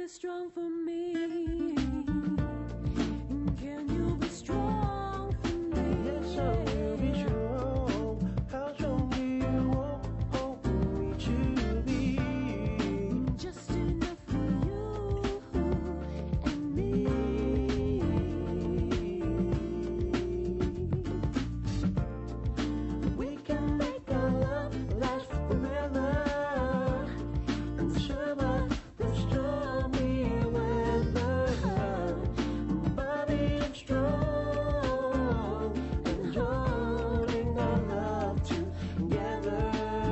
be strong for me? Can you be strong for me? Yes, I will be strong. How strong do you want me to be? Just enough for you and me. We can make our love last forever and survive the stormy weather. Body and strong, enjoying our love together.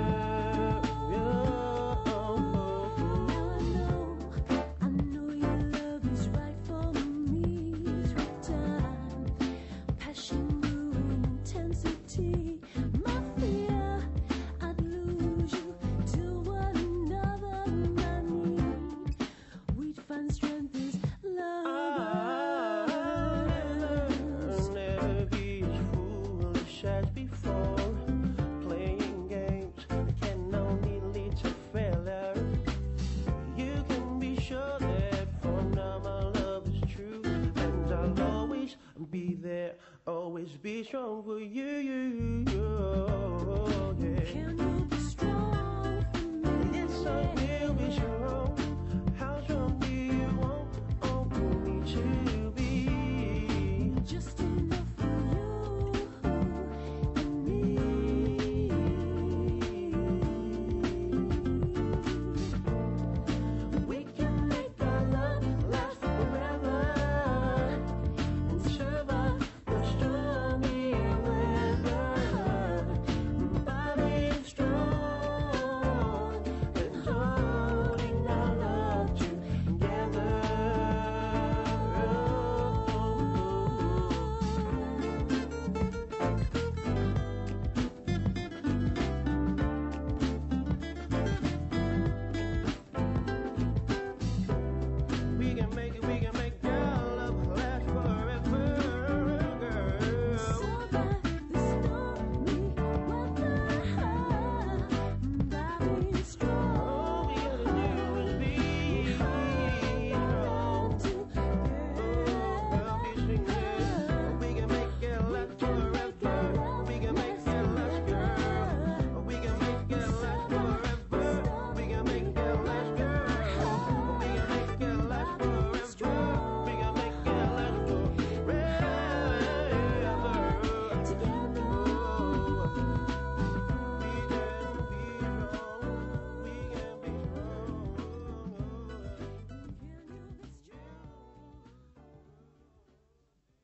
I know your love is right for me. Sweet time, passion, brewing intensity. My fear, I'd lose you to one another. I need, we'd find strength as lovers. Never be as foolish as before. Playing games can only lead to failure. You can be sure that for now my love is true, and I'll always be there, always be strong for you. Yeah. Can you